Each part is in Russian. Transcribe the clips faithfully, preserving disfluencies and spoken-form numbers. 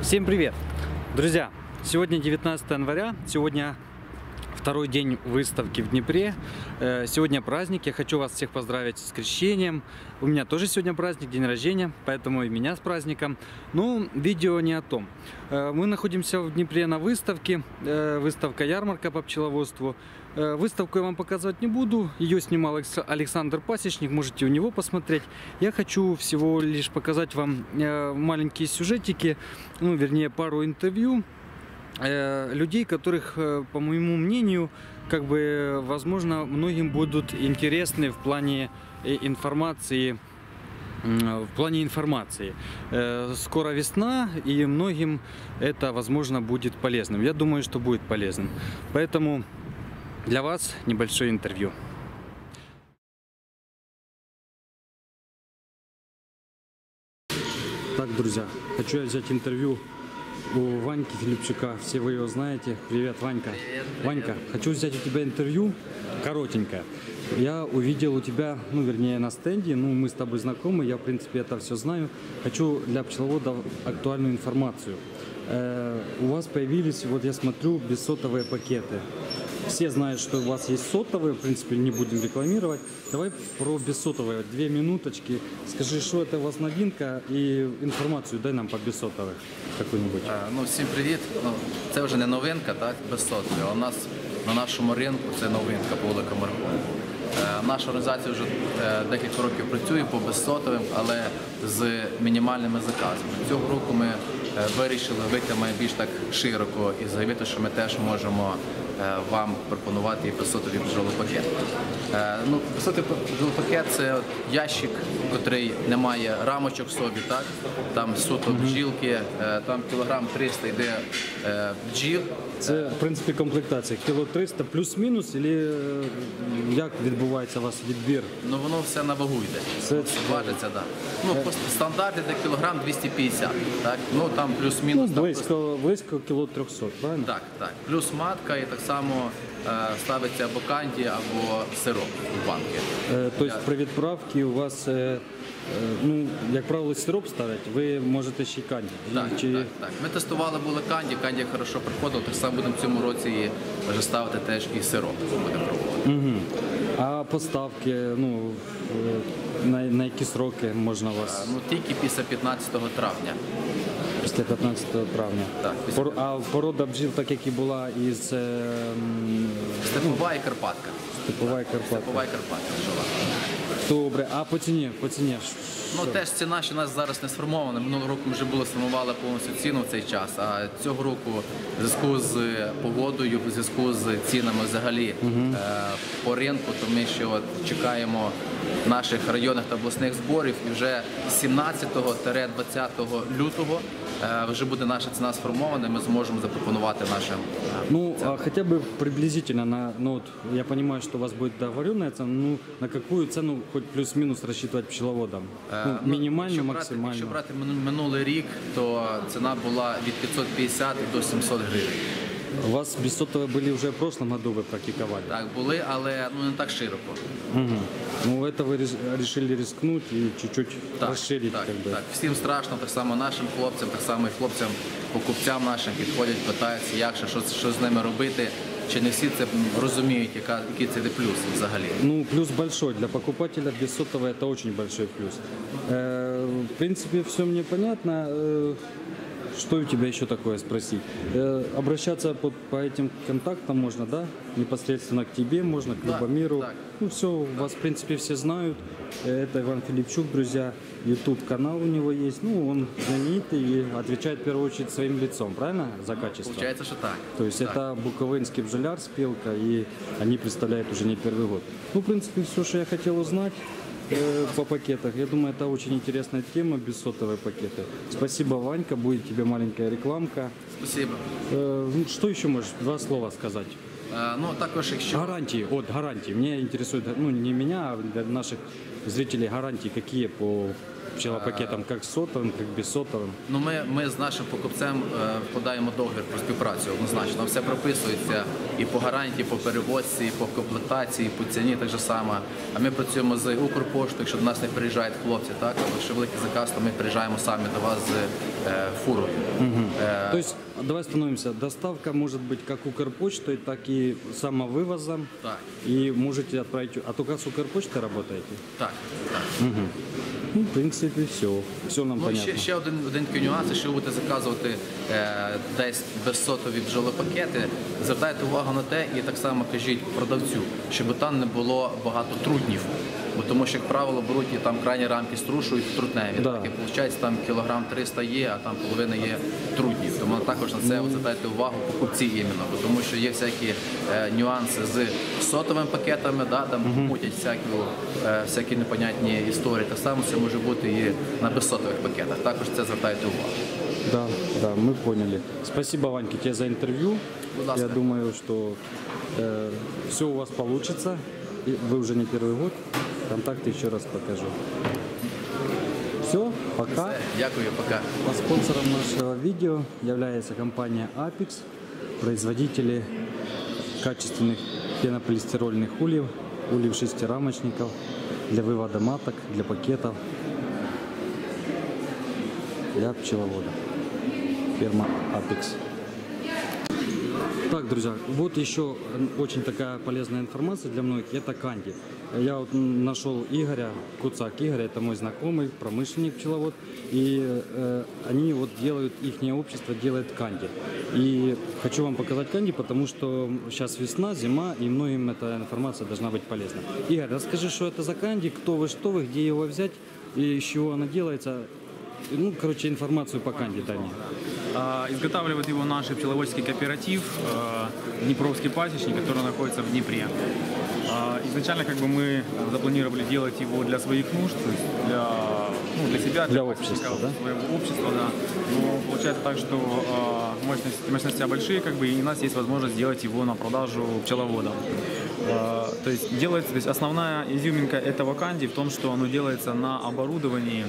Всем привет! Друзья, сегодня девятнадцатое января, сегодня второй день выставки в Днепре. Сегодня праздник, я хочу вас всех поздравить с крещением. У меня тоже сегодня праздник, день рождения, поэтому и меня с праздником. Но видео не о том. Мы находимся в Днепре на выставке, выставка-ярмарка по пчеловодству. Выставку я вам показывать не буду, ее снимал Александр Пасечник, можете у него посмотреть. Я хочу всего лишь показать вам маленькие сюжетики, ну вернее пару интервью людей, которых, по моему мнению, как бы, возможно, многим будут интересны в плане информации. В плане информации. Скоро весна, и многим это, возможно, будет полезным. Я думаю, что будет полезным. Поэтому для вас небольшое интервью. Так, друзья, хочу я взять интервью у Ваньки Филипчука. Все вы его знаете. Привет, Ванька. Привет, привет. Ванька, хочу взять у тебя интервью, коротенькое. Я увидел у тебя, ну, вернее, на стенде, ну, мы с тобой знакомы, я, в принципе, это все знаю. Хочу для пчеловодов актуальную информацию. Э, у вас появились, вот я смотрю, бессотовые пакеты. Все знают, что у вас есть сотовые, в принципе, не будем рекламировать. Давай про бессотовые, две минуточки. Скажи, что это у вас новинка, і інформацію дай нам по безсотових какую-нибудь. Ну, всім привіт. Ну, це вже не новинка, так, безсотові, а у нас на нашому ринку це новинка по великому рахунку. Наша організація вже декілька років працює по безсотовим, але з мінімальними заказами. Цього року ми вирішили вийти більш так широко і заявити, що ми теж можемо вам пропонувати і безсотовий бджолопакет. Ну, безсотовий бджолопакет – це ящик, який не має рамочок в собі, так? Там суто бджілки, там кілограм триста йде бджіл. Це, в принципі, комплектація. Кіло триста плюс-мінус, або як відбувається у вас відбір? Ну, воно все на вагу йде. Це важиться, так. Ну, по стандарту йде кілограм двісті п'ятдесят, так? Ну, там плюс-мінус. Ну, близько, близько кіло триста, правильно? Так, так. Плюс матка і так само е, ставиться або канді, або сироп в банки. Е, тобто при відправці у вас, е, ну, як правило, сироп ставлять, ви можете ще й канді. Так, Чи... так, так. Ми тестували були канді, канді хорошо приходило, так само будемо в цьому році і вже ставити теж і сироп. Будемо пробувати. Угу. А поставки, ну, на, на які сроки можна у вас? Ну, тільки після п'ятнадцятого травня. Після п'ятнадцятого травня. Так, після... Пор, а порода бджіл, так як і була із... Е, Степова і Карпатка. Степова і Карпатка. Степова і Карпатка. Добре, а по ціні? По ціні? Ну, теж ціна, що у нас зараз не сформована. Минулого року ми вже були сформували повністю ціну в цей час, а цього року в зв'язку з погодою, в зв'язку з цінами взагалі угу. е, по ринку, то ми ще от чекаємо наших районних та обласних зборів і вже сімнадцятого - двадцятого лютого е, вже буде наша ціна сформована, і ми зможемо запропонувати нашим. Е, ну, а хотя бы приблизительно, на, ну, вот, я понимаю, что у вас будет договоренная цена, ну, на какую цену хоть плюс-минус рассчитывать пчеловодам? Ну, мінімально, якщо максимально. Брати, якщо брати минулий рік, то ціна була від п'ятсот п'ятдесят до сімсот гривень. У вас бессотовые были уже в прошлом году, вы практиковали? Так, були, але ну, не так широко. Угу. Ну, это вы решили рискнуть и чуть-чуть так, розширити. Так, как бы. так, всім страшно, так само нашим хлопцям, так само і хлопцям, покупцям нашим підходять, питаються, як що, що з ними робити. Чи не всі це розуміють, яка, який це плюс взагалі? Ну, плюс большой. Для покупателя бессотовый это очень большой плюс. Э, в принципе, все мне понятно. Э, что у тебя еще такое спросить? Э, обращаться по, по этим контактам можно, да? Непосредственно к тебе можно, к да, Любомиру. Так. Ну, все, вас, в принципе, все знают. Это Иван Филипчук, друзья. YouTube-канал у него есть. Ну, он знаменитый и отвечает, в первую очередь, своим лицом, правильно? За качество. Получается, что так. То есть так. это буковинский бджоляр, спилка, и они представляют уже не первый год. Ну, в принципе, все, что я хотел узнать э, по пакетах. Я думаю, это очень интересная тема, бессотовые пакеты. Спасибо, Ванька, будет тебе маленькая рекламка. Спасибо. Э, ну, что еще можешь, два слова сказать? Е, ну, також, якщо... Гарантии, вот гарантии. Меня интересует, ну, не меня, а для наших зрителей гарантии какие по пчелопакетам, як сотовим, як безсотовим? Ну, ми, ми з нашим покупцем е, вкладаємо договір про співпрацю однозначно. Все прописується і по гарантії, по перевозці, і по комплектації, і по ціні так же само. А ми працюємо з Укрпоштою, якщо до нас не приїжджають хлопці, так? Або якщо великий заказ, то ми приїжджаємо самі до вас з е, фурою. Е, То есть, давай остановимся. Доставка может быть как Укрпочтой, так и самовывозом. Так. И можете отправить... А только с Укрпочтой работаете? Так, так. Ну, в принципе, все. Все нам Ну, понятно. ще, ще один, один такий нюанс, якщо ви будете заказувати е, десь безсотові бджолопакети, звертайте увагу на те і так само кажіть продавцю, щоб там не було багато трутнів. Бо тому що, як правило, беруть і там крайні рамки струшують трутневі. Да. Так, і виходить, там кілограм триста є, а там половина є трутнів. Тому також на це звертайте увагу покупці іменно, бо тому що є всякі е, нюанси з сотовими пакетами, да, там мутять всякі, е, всякі непонятні історії. Так само це може бути і на безсотових пакетах. Також це звертайте увагу. Да, да, мы поняли. Спасибо, Ванька, тебе за интервью. Будь ласка. Я думаю, что э, все у вас получится. И вы уже не первый год. Контакты еще раз покажу. Все, пока. Все, дякую, пока. А спонсором нашего видео является компания Apex, производители качественных пенополистирольных ульев, ульев шестирамочников для вывода маток, для пакетов, для пчеловода. Фирма Apex. Так, друзья, вот еще очень такая полезная информация для многих, это канди. Я вот нашел Игоря, Куцак Игоря, это мой знакомый, промышленник, пчеловод, и э, они вот делают, их общество делает канди. И хочу вам показать канди, потому что сейчас весна, зима, и многим эта информация должна быть полезна. Игорь, расскажи, что это за канди, кто вы, что вы, где его взять, и из чего она делается. Ну, короче, информацию по канди дай мне. А, Изготавливает его наш пчеловодческий кооператив а, Днепровский пасечник, который находится в Днепре. А, Изначально как бы мы запланировали делать его для своих нужд, то есть для, ну, для себя, для, Для общества, да? своего общества, да. Но получается так, что а, мощности, мощности большие, как бы, и у нас есть возможность сделать его на продажу пчеловодам. А, То есть делается, то есть основная изюминка этого канди в том, что оно делается на оборудовании,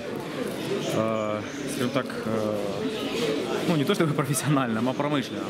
э, скажем так, э, ну не то чтобы профессиональном, а промышленном.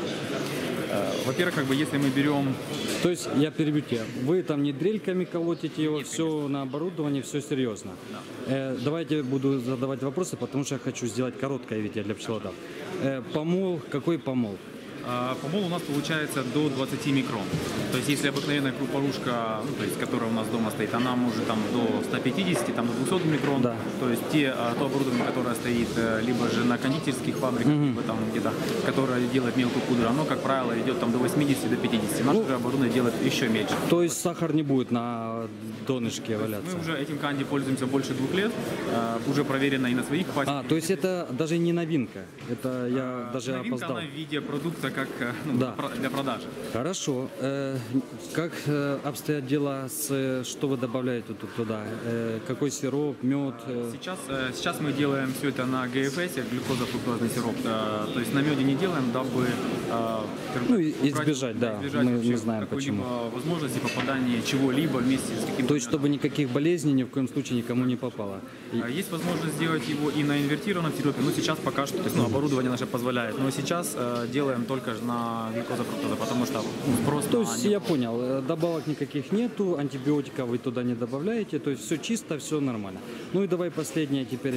Э, Во-первых, как бы если мы берем, То есть, я перебью тебя, вы там не дрельками колотите его, все на оборудовании, все серьезно. Э, давайте буду задавать вопросы, потому что я хочу сделать короткое видео для пчеловодов. Э, помол, какой помол? э, помол у нас получается до двадцати микрон. То есть если обыкновенная крупорушка, ну, то есть, которая у нас дома стоит, она может там до ста пятидесяти, там, до двухсот микрон. Да. То есть те, э, то оборудование, которое стоит э, либо же на кондитерских фабриках, либо там где-то, которое делает мелкую пудру, оно, как правило, идет там до восьмидесяти, до пятидесяти. Наше же оборудование делает еще меньше. То есть сахар не будет на донышке валяться? Мы уже этим канди пользуемся больше двух лет, э, уже проверено и на своих пасеках. А, то есть это даже не новинка, это я даже Новинка, опоздал. она в виде продукта как э, ну, Да. про- для продажи. Хорошо. Э, как э, обстоят дела с, э, что вы добавляете тут туда? Э, какой сироп, мед? э? Сейчас, э, сейчас мы делаем все это на ГФС, глюкоза-фруктозный сироп. э, То есть на меде не делаем, дабы э, скажем Ну, так, и избежать, да, избежать мы- вообще мы знаем какой-либо почему. возможности попадания чего-либо вместе с каким-то То есть, чтобы никаких болезней ни в коем случае никому не попало. И- А Есть возможность сделать его и на инвертированном сиропе, но сейчас пока что, то есть, ну, оборудование наше позволяет. Но сейчас э, делаем только на глюкоза-фруктоза, потому что ну, спрос То на есть, него. я понял, э, добавок никаких нету, антибиотиков вы туда не добавляете, то есть все чисто, все нормально. Ну и давай последнее теперь.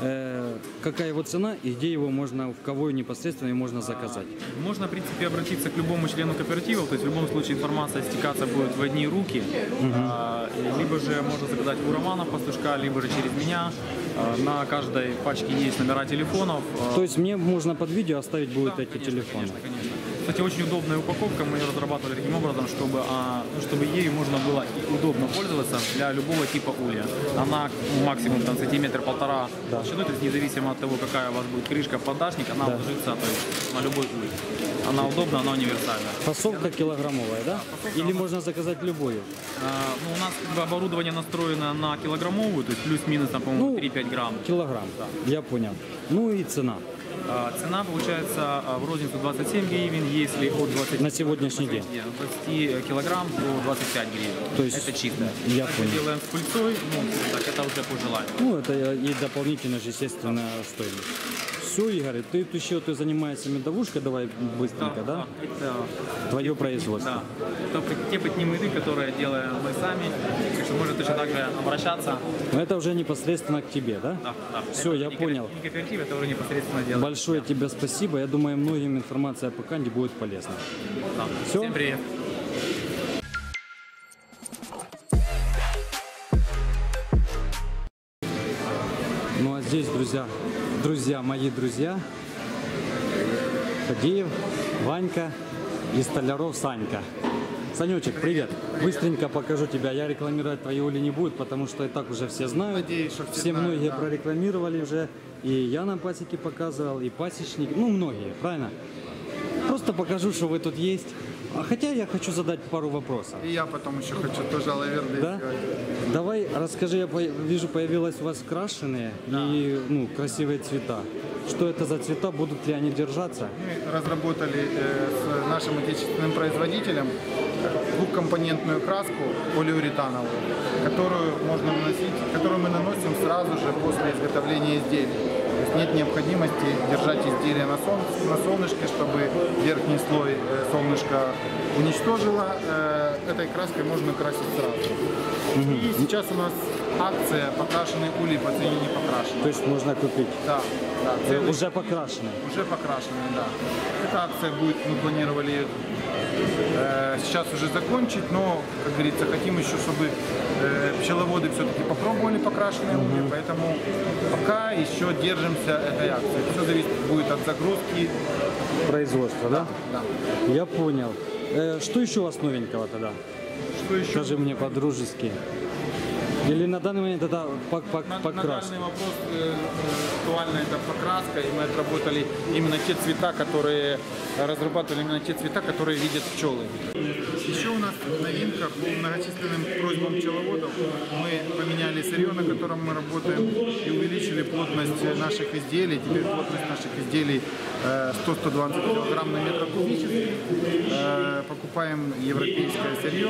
Э, какая его цена и где его можно, в кого непосредственно можно заказать? Можно, в принципе, обратиться к любому члену кооператива, то есть в любом случае информация стекаться будет в одни руки. А, либо же можно заказать у Романа Пастушка, либо же через меня. А, на каждой пачке есть номера телефонов. А, То есть мне можно под видео оставить будут да, эти конечно, телефоны. Конечно, конечно. Кстати, очень удобная упаковка, мы ее разрабатывали таким образом, чтобы, а, ну, чтобы ею можно было и удобно пользоваться для любого типа улья. Она ну, максимум там, сантиметр-полтора толщиной, то есть независимо от того, какая у вас будет крышка, поддашник, она Да. ложится то есть, на любой улей. Она удобна, она универсальна. Фасовка килограммовая, да? фасовка Или у нас- можно заказать любую? А, ну, у нас как бы, оборудование настроено на килограммовую, то есть плюс-минус, там, по-моему, Ну, три-пять грамм. Килограмм, я понял. Ну и цена А, цена получается а, в розницу двадцать семь гривен, если от двадцати, на сегодняшний день. от двадцати килограмм до двадцати пяти гривен. То есть это чисто. я Если понял. делаем с пыльцой, ну, так это уже по желанию. Ну, это и дополнительно же, естественно, стоимость. Все, Игорь, ты, ты еще ты занимаешься медовушкой, давай быстренько, да? Это Твое производство. Да. Это те пятни еды, которые делаем мы сами. Так что можно точно так же обращаться. Но это уже непосредственно к тебе, да? Да, да. Все, Это я не понял. кооператив, Не кооператив, это уже непосредственно делаем. Большое тебе спасибо. Я думаю, многим информация по Канде будет полезна. Да. Всё? Всем привет. Ну а здесь, друзья, друзья, мои друзья, Фадеев, Ванька и Столяров Санька. Санечек, привет. Быстренько покажу тебя. Я рекламировать твои ули не буду, потому что и так уже все знают. Надеюсь, что все Все знают, многие да. прорекламировали уже. И я на пасеке показывал, и пасечник. Ну, многие, правильно? Просто покажу, что вы тут есть. А хотя я хочу задать пару вопросов. И я потом еще хочу тоже лаверды Да? сделать. Давай расскажи, я по- вижу, появилось у вас крашеные и ну, красивые цвета. Что это за цвета, будут ли они держаться? Мы разработали э, с нашим отечественным производителем э, двухкомпонентную краску полиуретановую, которую можно наносить, которую мы наносим сразу же после изготовления изделия. То есть нет необходимости держать изделие на, солнце, на солнышке, чтобы верхний слой э, солнышко уничтожило. Э, этой краской можно красить сразу. И сейчас у нас акция «Покрашенный улей по цене не покрашенный». То есть можно купить Да, да, э, целый- уже покрашенные. Уже покрашенные, да. Эта акция будет, мы планировали ее э, сейчас уже закончить, но, как говорится, хотим еще, чтобы э, пчеловоды все-таки попробовали покрашенные угли, поэтому пока еще держимся этой акции. Все зависит будет от загрузки. Производство, да? Да. Я понял. Э, что еще у вас новенького тогда? Что еще? Скажи мне по-дружески. Или на данный момент это пок- пок- На, на покраска? данный вопрос э, актуально это покраска, и мы отработали именно те цвета, которые разрабатывали именно те цвета, которые видят пчелы. Еще у нас новинка по многочисленным просьбам пчеловодов. Мы поменяли сырье, на котором мы работаем, и увеличили плотность наших изделий. Теперь плотность наших изделий э, сто — сто двадцать килограмм на метр кубический. Э, покупаем европейское сырье.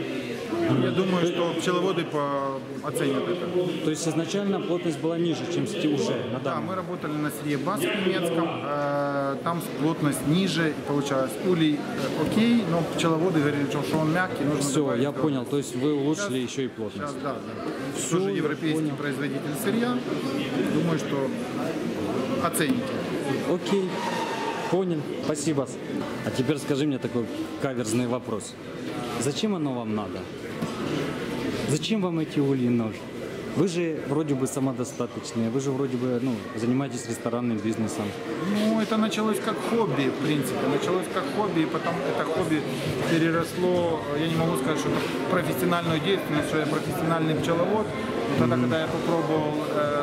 Я думаю, что пчеловоды по... оценят это. То есть изначально плотность была ниже, чем сти- уже на Да, данный мы работали на сырье баск немецком, э, там плотность ниже, и получалось улей э, окей, но пчеловоды говорили, что что он мягкий, нужно Все, добавить я плотность. понял. То есть вы улучшили Сейчас- еще и плотность. Сейчас, да, да. Всё, Тоже я европейский понял. производитель сырья. Думаю, что оцените. Окей, понял, спасибо. А теперь скажи мне такой каверзный вопрос. Зачем оно вам надо? Зачем вам эти ульи нужны? Вы же вроде бы самодостаточные, вы же вроде бы ну, занимаетесь ресторанным бизнесом. Ну, это началось как хобби, в принципе. Началось как хобби, и потом это хобби переросло, я не могу сказать, что это профессиональную деятельность, что я профессиональный пчеловод. Но тогда, когда я попробовал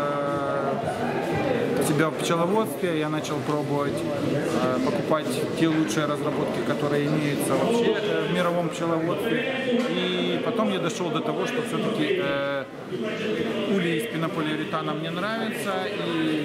э, себя в пчеловодстве, я начал пробовать э, покупать те лучшие разработки, которые имеются вообще э, в мировом пчеловодстве. И потом я дошел до того, что все-таки э, улей из пенополиуретана мне нравится, и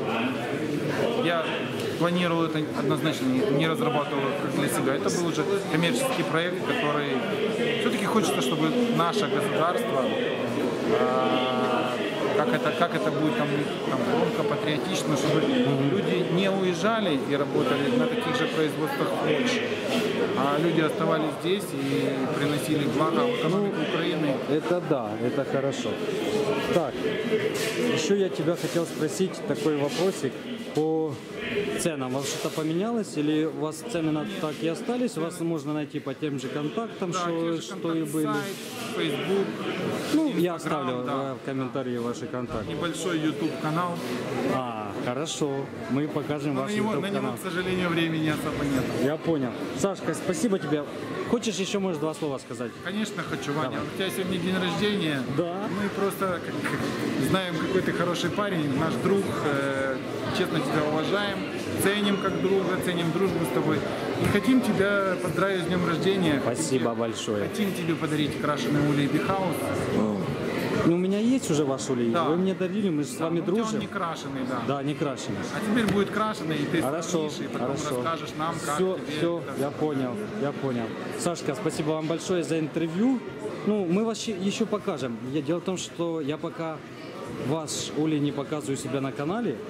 я планировал это однозначно, не, не разрабатывал как для себя. Это был уже коммерческий проект, который все-таки хочется, чтобы наше государство, э, как это, как это будет там, там громко, патриотично, чтобы люди не уезжали и работали на таких же производствах в Польше, а люди оставались здесь и приносили благо в экономику Украины. Это да, это хорошо. Так, еще я тебя хотел спросить такой вопросик по ценам. У вас что-то поменялось или у вас цены на- так и остались? Вас можно найти по тем же контактам, Да, что, те же что и контакт, были. сайт, Facebook, Ну, я Instagram, оставлю да. э, в комментарии ваши контакты. небольшой YouTube канал. А, хорошо. Мы покажем Но ваш на него, на YouTube него, канал. к сожалению, времени особо нет. Я понял. Сашка, спасибо тебе. Хочешь еще, может, два слова сказать? Конечно, хочу, Ваня. Давай. У тебя сегодня день рождения. Да. Мы просто как, как, знаем, какой ты хороший парень, наш друг. э, честно тебя уважаем, ценим как друга, ценим дружбу с тобой. И хотим тебя поздравить с днем рождения. Спасибо Хотим- большое. Хотим тебе подарить крашеный улей Бихаус. Ну, у меня есть уже ваш улей. Да. Вы мне дарили, мы же с вами Ну, у тебя он дружим. не крашеный, да. Да, не крашеный. А теперь будет крашеный, и ты Хорошо, сравнишь, и потом хорошо. расскажешь нам, как Все, тебе все, это. я понял, я понял. Сашка, спасибо вам большое за интервью. Ну, мы вас щи- еще покажем. Я- Дело в том, что я пока ваш улей не показываю себя на канале,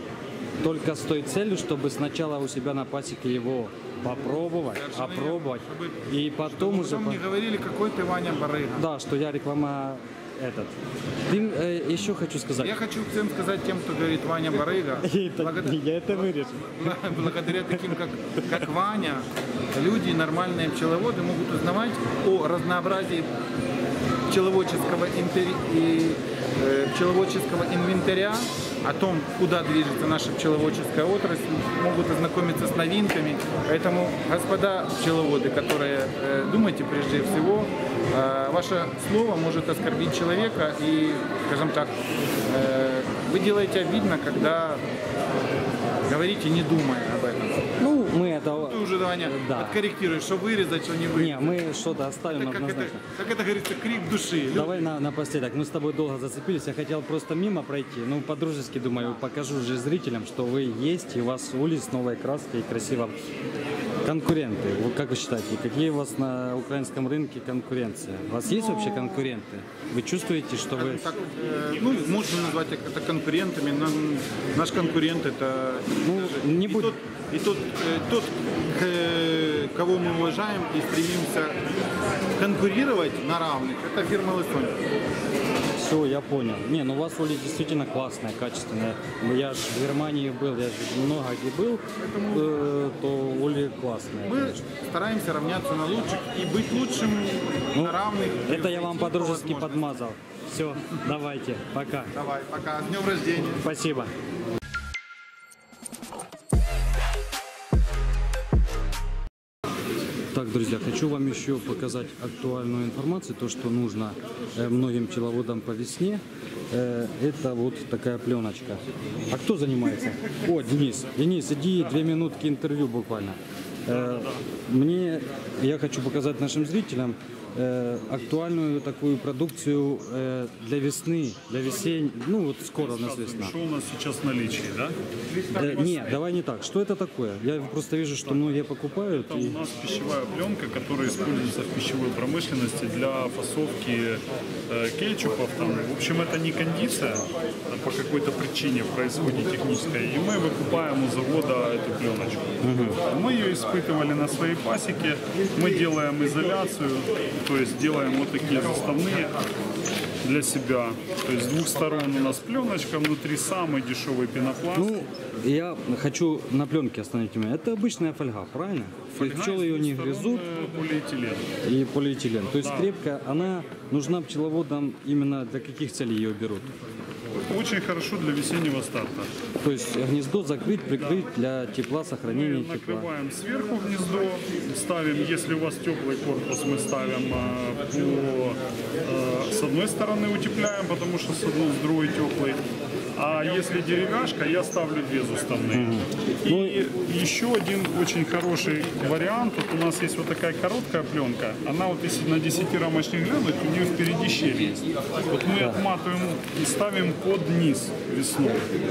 только с той целью, чтобы сначала у себя на пасеке его попробовать, Совершенно опробовать, верно. Чтобы- и потом уже... Потом по- не говорили, какой ты Ваня барыга. Да, что я реклама этот. Ты, э, еще хочу сказать. Я хочу всем сказать тем, кто говорит Ваня барыга, Это- благодаря, я это вырежу. благодаря таким, как, как Ваня, люди, нормальные пчеловоды могут узнавать о разнообразии пчеловодческого, интери- и, э, пчеловодческого инвентаря, о том, куда движется наша пчеловодческая отрасль, могут ознакомиться с новинками. Поэтому, господа пчеловоды, которые э, думайте прежде всего, э, ваше слово может оскорбить человека, и, скажем так, э, вы делаете обидно, когда говорите, не думая об этом. Ну, мы это... Ты уже, Ваня, Да. откорректируешь, что вырезать, что не вырезать. Не, мы что-то оставим Это как, это, однозначно. как это говорится, крик души. Давай на, напоследок. Мы с тобой долго зацепились. Я хотел просто мимо пройти. Ну, по-дружески, думаю, покажу же зрителям, что вы есть, и у вас улиц новой краски и красиво. Конкуренты. Вы как вы считаете, какие у вас на украинском рынке конкуренция? У вас есть вообще конкуренты? Вы чувствуете, что вы... Так, э, ну, можно назвать это конкурентами. но Наш конкурент это Ну, не и будь- тот, и тот, э, тот к, э, кого мы уважаем и стремимся конкурировать на равных, это фирма Лысонь. Все, я понял. Не, ну у вас улица действительно классная, качественная. Я же в Германии был, я же много где был, э, то ули классная. Мы стараемся равняться на лучших и быть лучшим Ну, на равных. это я вам по по-дружески возможности. подмазал. Все, давайте, пока. Давай, пока. С днем рождения. Спасибо. Так, друзья, хочу вам еще показать актуальную информацию, то, что нужно э, многим пчеловодам по весне. Э, это вот такая пленочка. А кто занимается? О, Денис. Денис, иди, две минутки интервью буквально. Э, мне, я хочу показать нашим зрителям э, актуальную такую продукцию э, для весны, для весен. Ну вот скоро у нас весна. Что у нас сейчас в наличии, да? Э, нет, давай не так. Что это такое? Я просто вижу, что многие покупают. Это И... у нас пищевая пленка, которая используется в пищевой промышленности для фасовки э, кетчупов. Там. В общем, это не кондиция, а по какой-то причине в производстве технической. И мы выкупаем у завода эту пленочку. Мы ее испытывали на своей пасеке. Мы делаем изоляцию, то есть делаем вот такие заставные для себя. То есть с двух сторон у нас пленочка, внутри самый дешевый пенопласт. Ну, я хочу на пленке остановить меня. Это обычная фольга, правильно? Пчелы ее не грызут. Полиэтилен. И полиэтилен. То есть крепкая, она нужна пчеловодам именно для каких целей ее берут? Очень хорошо для весеннего старта. То есть гнездо закрыть, прикрыть для тепла, сохранения Мы тепла. накрываем сверху гнездо, ставим, если у вас теплый корпус, мы ставим э, по, э, с одной стороны утепляем, потому что с одной, с другой теплый. А если деревяшка, я ставлю две заставные. И еще один очень хороший вариант. Вот у нас есть вот такая короткая пленка. Она вот если на десятирамочник глянуть, у нее впереди щель есть. Вот мы отматываем и ставим под низ весной.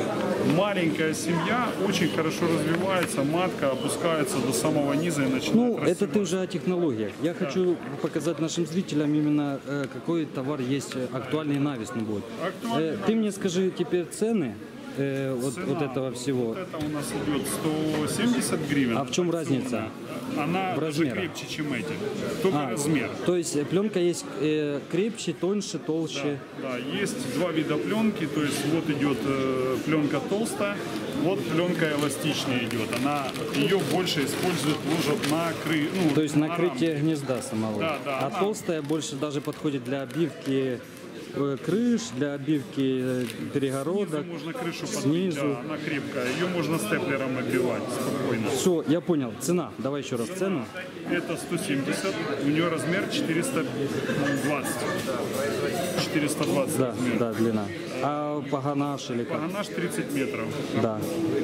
Маленькая семья очень хорошо развивается, матка опускается до самого низа и начинает Ну, это рассеваться. ты уже о технологиях. Я хочу показать нашим зрителям именно э, какой товар есть э, актуальный на весну будет. Актуальный Э, ты мне скажи теперь цены э, вот, Цена вот этого всего. Вот это у нас идет сто семьдесят гривен. А в чем разница? Она В даже размерах? крепче, чем эти. Только А, размер. То есть э, пленка есть э, крепче, тоньше, толще. Да, есть два вида пленки, то есть вот идет э, пленка толстая, вот пленка эластичная идет. Она ее больше используют, ложат на кры, ну, То есть на накрытие рамки. гнезда самого. Да, да, а она- толстая больше даже подходит для обивки э, крыш, для обивки э, перегородок. Снизу можно крышу подбить, снизу. да, она крепкая. Ее можно степлером оббивать спокойно. Все, я понял. Цена. Давай еще раз цену. Это сто семьдесят, у нее размер четыреста двадцать. четыреста двадцать Да, размер. да, длина. А паганаш или как? Паганаш тридцать метров. Да.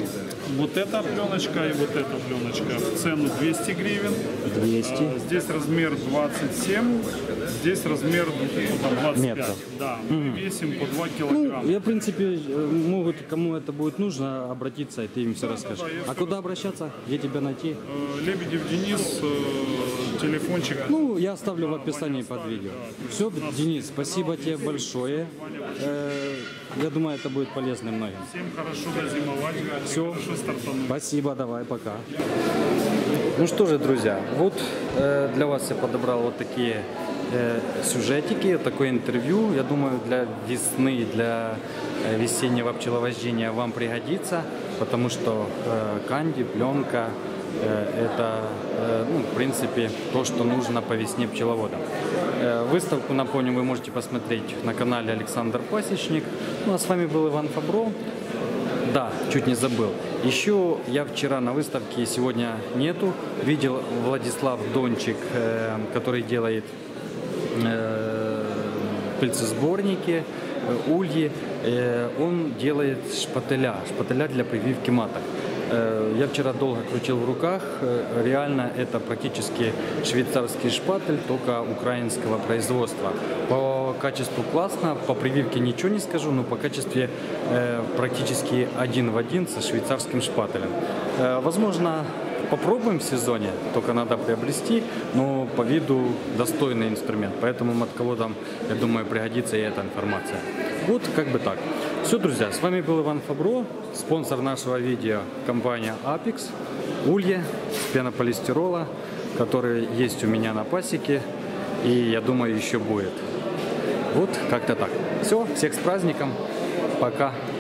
Вот эта пленочка и вот эта пленочка в цену двести гривен. двести. А, Здесь размер двадцать семь, здесь размер ну, там, двадцать пять. Метров. Да, мы весим по два Ну, килограмма. я, в принципе, э, могут, кому это будет нужно, обратиться, и ты им все расскажешь. да, я А всё куда обращаться? Где тебя найти? Э, Лебедев Денис, э, телефончик. Ну, я оставлю в описании Ваня под оставит, видео. да. Все, У нас Денис, канал спасибо есть, тебе большое. Э, Я думаю, это будет полезно многим. Всем хорошо дозимовать. Все. Хорошо стартануть. Спасибо, давай, пока. Ну что же, друзья, вот э, для вас я подобрал вот такие э, сюжетики, такое интервью. Я думаю, для весны, для э, весеннего пчеловождения вам пригодится, потому что э, канди, пленка э, это, э, ну, в принципе, то, что нужно по весне пчеловодам. Э, выставку, напомню, вы можете посмотреть на канале Александр Пасечник. Ну а с вами был Иван Фабро. Да, чуть не забыл. Еще я вчера на выставке, сегодня нету. Видел Владислав Дончик, э, который делает э, пыльцесборники, э, ульи. Э, он делает шпателя, шпателя для прививки маток. Э, я вчера долго крутил в руках. Э, реально это практически швейцарский шпатель, только украинского производства. По качеству классно, по прививке ничего не скажу, но по качестве э, практически один в один со швейцарским шпателем. Э, возможно, попробуем в сезоне, только надо приобрести, но по виду достойный инструмент, поэтому матководам, я думаю, пригодится и эта информация. Вот как бы так. Все, друзья, с вами был Иван Фабро, спонсор нашего видео компания Apex, улья с пенополистирола, который есть у меня на пасеке и, я думаю, еще будет. Вот как-то так. Все, всех с праздником. Пока.